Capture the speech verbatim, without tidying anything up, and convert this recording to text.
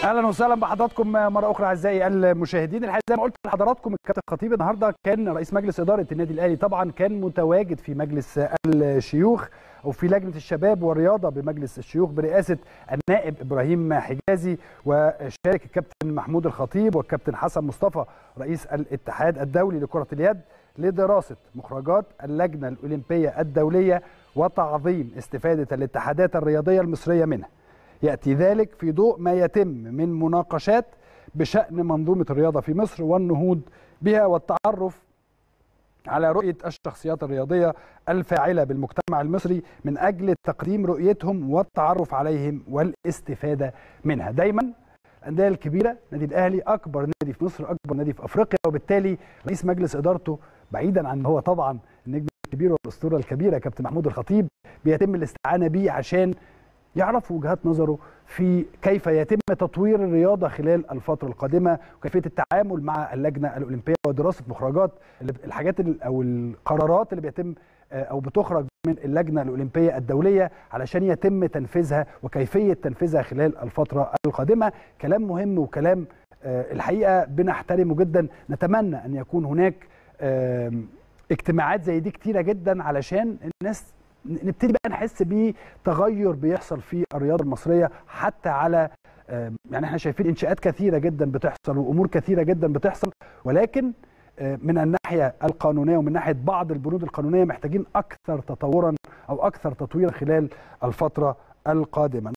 اهلا وسهلا بحضراتكم مره اخرى اعزائي المشاهدين. الحقيقه زي ما قلت لحضراتكم الكابتن الخطيب النهارده كان رئيس مجلس اداره النادي الاهلي، طبعا كان متواجد في مجلس الشيوخ او في لجنه الشباب والرياضه بمجلس الشيوخ برئاسه النائب ابراهيم حجازي، وشارك الكابتن محمود الخطيب والكابتن حسن مصطفى رئيس الاتحاد الدولي لكره اليد لدراسه مخرجات اللجنه الاولمبيه الدوليه وتعظيم استفاده الاتحادات الرياضيه المصريه منها. يأتي ذلك في ضوء ما يتم من مناقشات بشأن منظومة الرياضة في مصر والنهوض بها والتعرف على رؤية الشخصيات الرياضية الفاعلة بالمجتمع المصري من أجل تقديم رؤيتهم والتعرف عليهم والاستفادة منها. دايما الأندية الكبيرة، نادي الأهلي أكبر نادي في مصر، أكبر نادي في أفريقيا، وبالتالي رئيس مجلس إدارته بعيدا عن هو طبعا النجم الكبير والأسطورة الكبيرة كابتن محمود الخطيب بيتم الاستعانة به عشان يعرف وجهات نظره في كيف يتم تطوير الرياضة خلال الفترة القادمة، وكيفية التعامل مع اللجنة الأولمبية ودراسة مخرجات الحاجات أو القرارات اللي بيتم أو بتخرج من اللجنة الأولمبية الدولية علشان يتم تنفيذها وكيفية تنفيذها خلال الفترة القادمة. كلام مهم وكلام الحقيقة بنحترمه جدا. نتمنى أن يكون هناك اجتماعات زي دي كتيرة جدا علشان الناس نبتدي بقى نحس بتغير بيحصل في الرياضه المصريه، حتى على يعني احنا شايفين انشاءات كثيره جدا بتحصل وامور كثيره جدا بتحصل، ولكن من الناحيه القانونيه ومن ناحيه بعض البنود القانونيه محتاجين اكثر تطورا او اكثر تطويرا خلال الفتره القادمه.